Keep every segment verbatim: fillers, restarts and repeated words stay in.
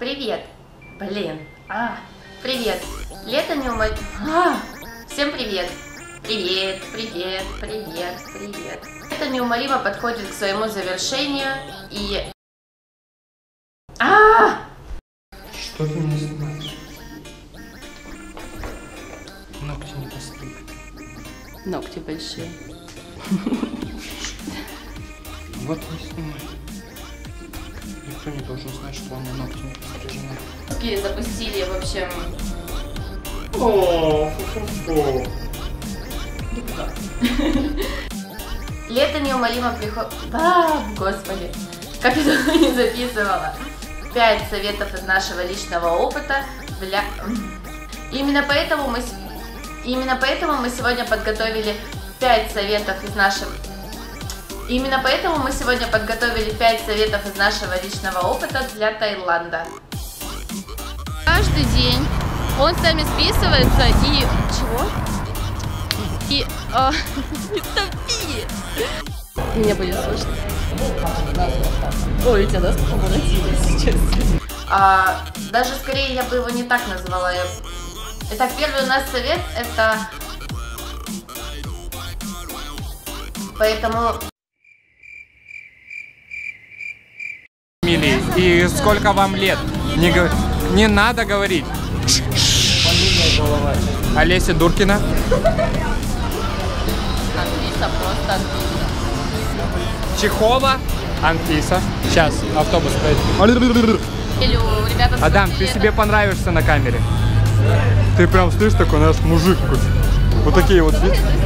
Привет. Блин. А, привет. Лето неумолимо. А, всем привет. Привет, привет, привет, привет. Лето неумолимо подходит к своему завершению и... А! Что ты не снимаешь? Ногти не постриг. Ногти большие. Вот не снимай. Никто не должен знать, что у меня ногти не пострижены. Окей, запустили, в общем... О, фу-фу-фу. Лето неумолимо приходит... А, господи. Как я давно не записывала. Пять советов из нашего личного опыта для... Именно поэтому мы... Именно поэтому мы сегодня подготовили пять советов из нашего... Именно поэтому мы сегодня подготовили пять советов из нашего личного опыта для Таиланда. Каждый день он с нами списывается и... Чего? И... А... Не топи! Меня будет слышно. Ой, у тебя доска помолотилась сейчас. А, даже скорее я бы его не так назвала. Итак, первый у нас совет это... Поэтому... И сколько вам лет? Не, гов... не надо говорить. Олеся Дуркина. Анфиса, просто Анфиса. Чехова. Анфиса. Сейчас, автобус стоит. Ребята, Адам, ты себе понравишься на камере. Ты прям слышишь, такой наш мужик. Вот такие вот.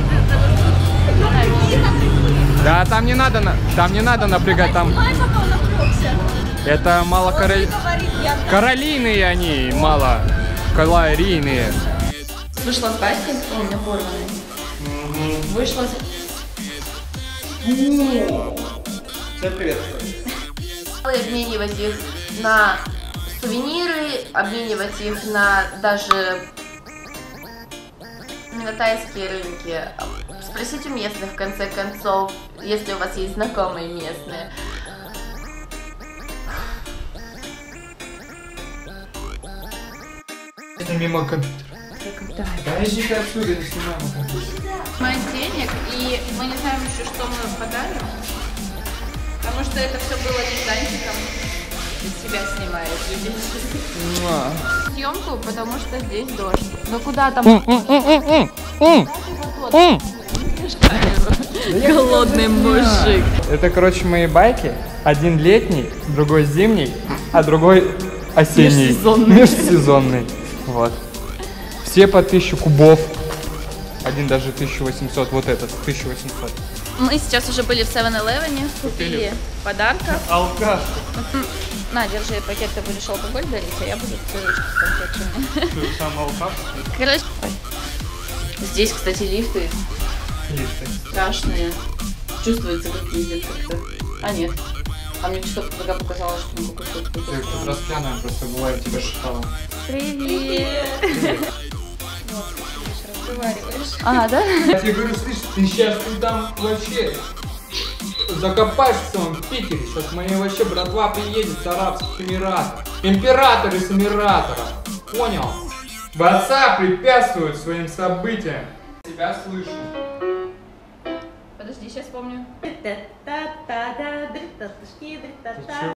Да, там не надо, там не надо напрягать, там. Это мало король... королийные они, мало калорийные. Вышла с баски, о, у меня порванный. Mm-hmm. Вышла с... Всем привет. Обменивать их на сувениры, обменивать их на даже на тайские рынки. Спросить у местных, в конце концов, если у вас есть знакомые местные. Мимо компьютера. Да иди-ка отсюда, не снимай на компьютер. Мать денег, и мы не знаем еще, что мы подарим. Потому что это все было дизайнером. Из себя снимает людей. Съемку, потому что здесь дождь. Ну куда там? Голодный мужик. Это, короче, мои байки. Один летний, другой зимний, а другой осенний. Межсезонный. Межсезонный. Вот. Все по тысячу кубов. Один даже тысяча восемьсот. Вот этот, тысяча восемьсот. Мы сейчас уже были в севен элевен, купили подарков. Алкаш. На, держи пакет, ты будешь алкоголь дарить, а я буду цветочки с конфетами. Ты сам алкаш? Короче, здесь, кстати, лифты. Лифты. Страшные. Чувствуется, как ездят как-то. А нет. А мне что-то тогда показалось, что мы какой-то... Ты как раз пьяная, просто бывает тебя шептала. Привет! Привет. Вот, ты видишь, разговариваешь. А, да? Я тебе говорю, слышь, ты сейчас ты там вообще закопаешься в своем Питере. Сейчас моя вообще братва приедет с Арабских Эмиратов. Император из Эмиратора. Понял? WhatsApp препятствует своим событиям. Тебя слышу. Подожди, сейчас помню.